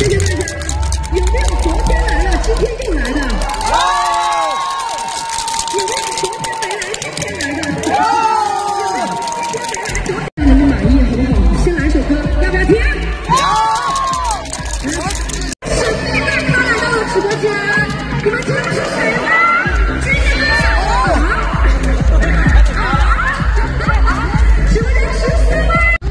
谢谢大家。有没有昨天来了，今天又来的？有没有昨天没来，今天来的？你们满意好不好？先来一首歌，要不要听？神秘大咖来到了直播间，你们知道是谁吗？直播间14万。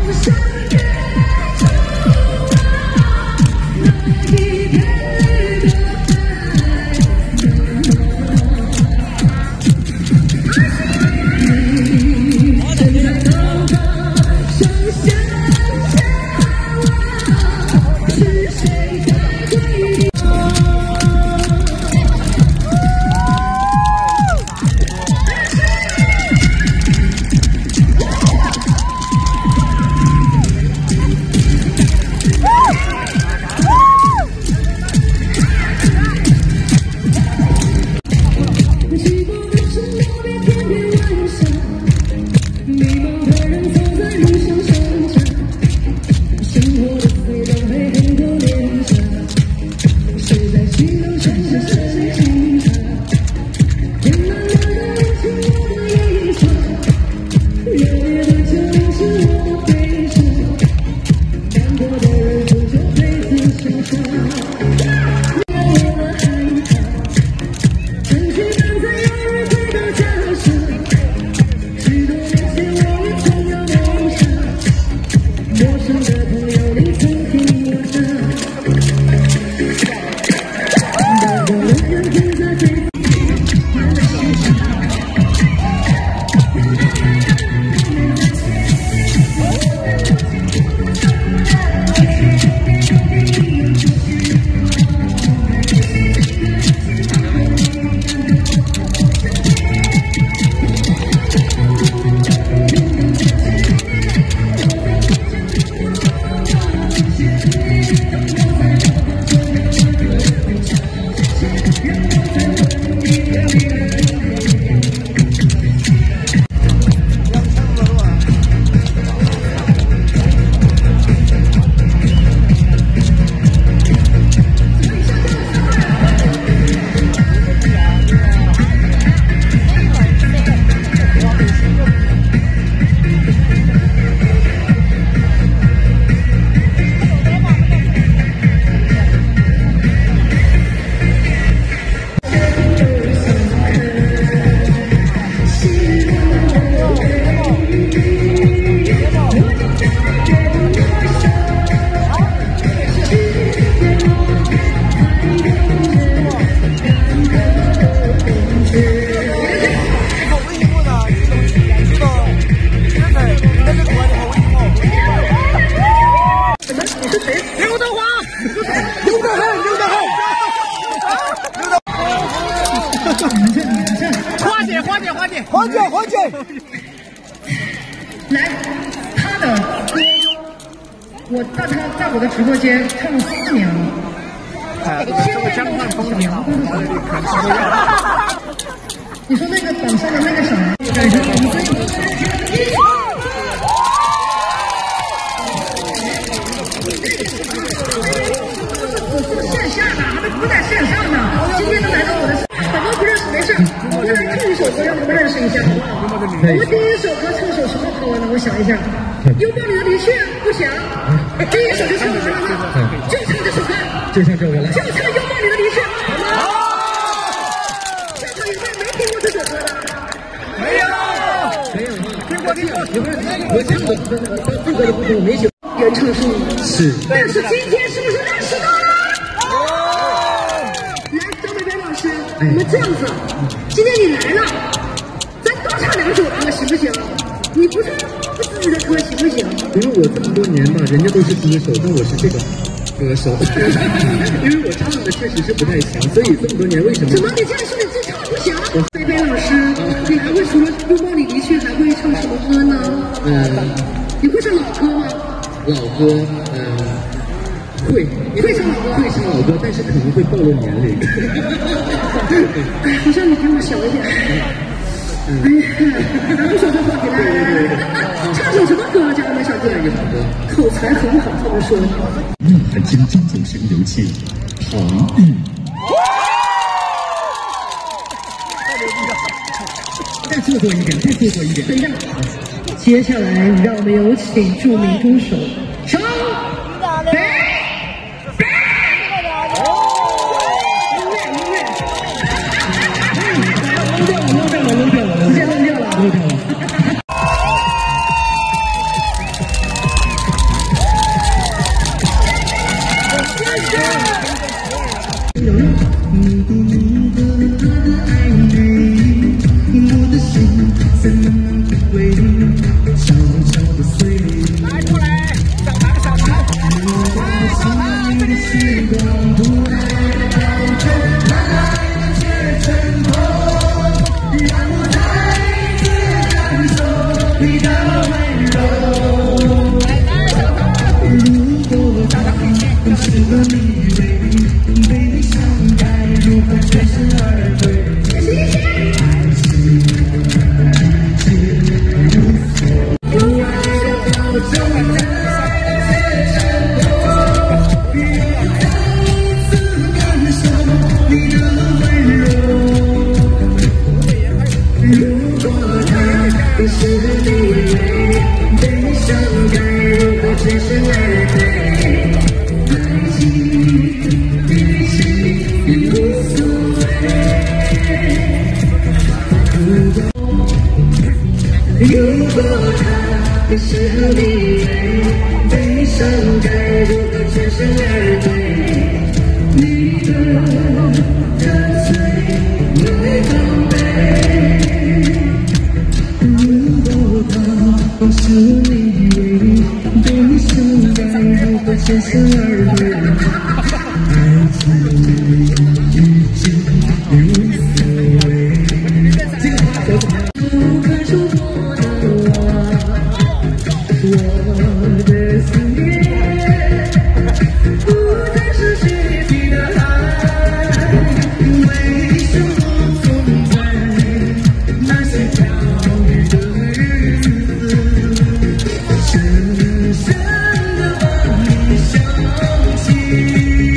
黄姐， 来，他的歌，我在我的直播间唱了4年了。 这个江汉风挺好， 你说那个榜上的那个什么？感觉我们线下的，还不在线上呢。今天都来到我的，很多不认识，没事，我再来唱一首歌，让你们认识一下，好不好？我们第一首歌唱首什么好玩的？我想一下，拥抱你的离去不行，第一首就唱完了吗？就唱这首歌， 就唱这个来， 就唱拥抱你的离去，好吗？现场有没有没听过这首歌的？ 没有，听过。我这个副歌的部分我没写。 原唱是你， 是， 但是今天是不是认识到了？来，张北北老师，我们这样子，今天你来了，咱多唱2首歌行不行？你不唱自己的歌行不行？ 因为我这么多年吧，人家都是歌手，但我是这个歌手，因为我唱的确实是不太强，所以这么多年为什么？ 怎么你这样说你自唱不行？北北老师，你还会除了拥抱你离去，还会唱什么歌呢？你会唱老歌吗？ 老歌，会唱老歌，但是可能会暴露年龄。 好像你比我小一点。 哎呀，咱不说这话题来，唱首什么歌？家人们，小弟，口才很好，这么说。 呐喊经中走神游戏，唐玉。再做作一点，再做作一点。 等一下，接下来让我们有请著名歌手张北。漏掉了。如果他的是你悲伤该如何全身而退？你的干脆没防备。如果他是你悲伤该如何全身而退？爱情已经无所谓。这个话怎么样？不可触摸的我的思念，不再是血滴的海。为什么总在那些飘雨的日子，深深地把你想起？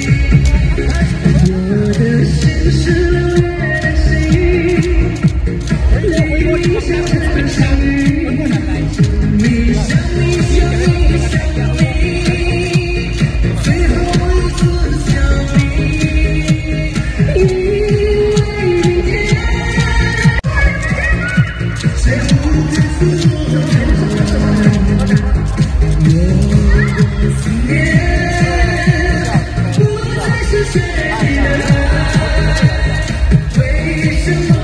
我的心是流月的心。你像这相遇，你像最后一次想你，因为明天谁不知所措，我的思念不再是谁的爱，为什么？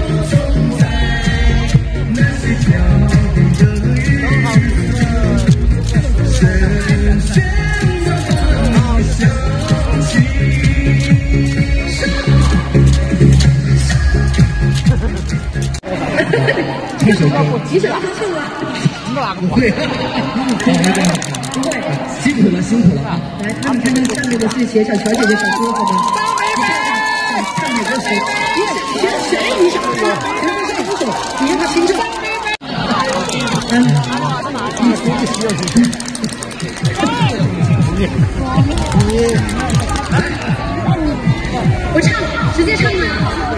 这首歌你怎么唱啊？ 不会， 不会， 辛苦了，辛苦了啊！ 来看看那下面的这些小乔姐姐、小哥哥们，你看看，唱哪个谁？你选谁？你想说？谁会上歌手？你让他听着。我唱，直接唱吗？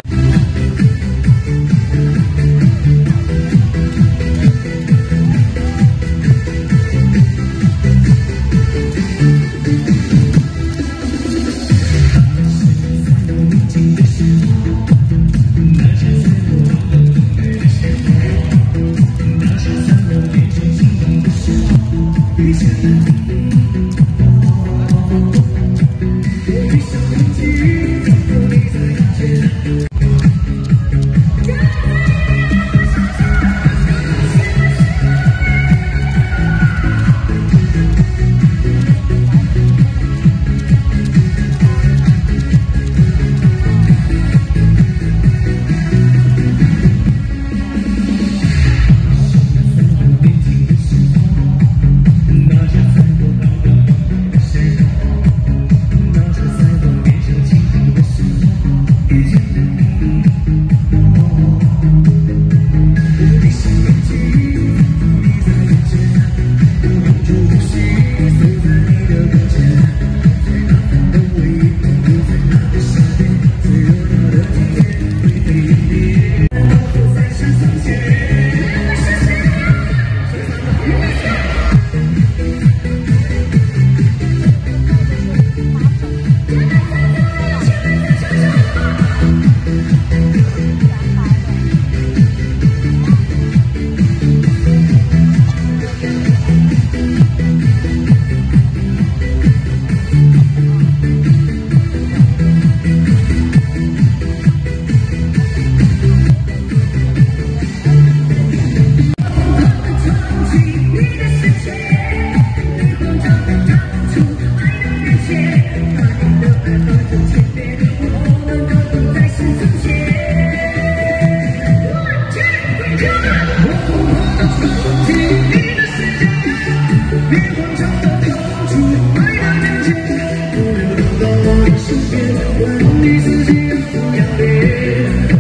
身边，问你自己要不要脸。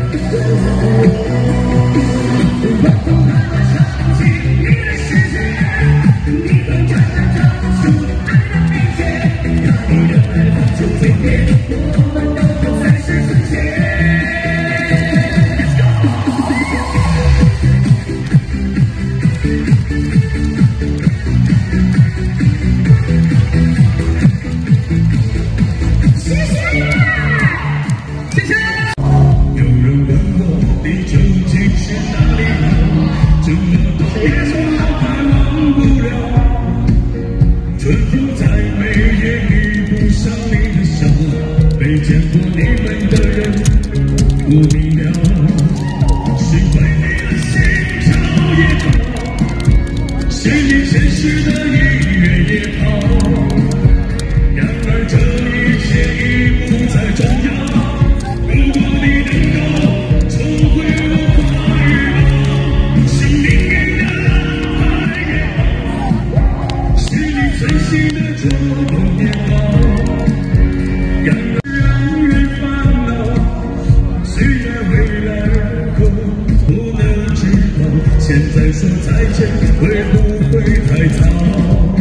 我不害怕闯进你的世界，你会看到他出爱的明天，让你的爱放出最烈，我们都不再是从前。春风再美也遇不上你的笑，没见过你们的人不明了，是为你的心潮也好，是你现实的音乐也好，然而这一切已不再重要。如果你能够重回我怀抱，是命运的安排也好，是你最心的触动也好，然而让人烦恼，虽然未来后不能知道，现在说再见会不会太早？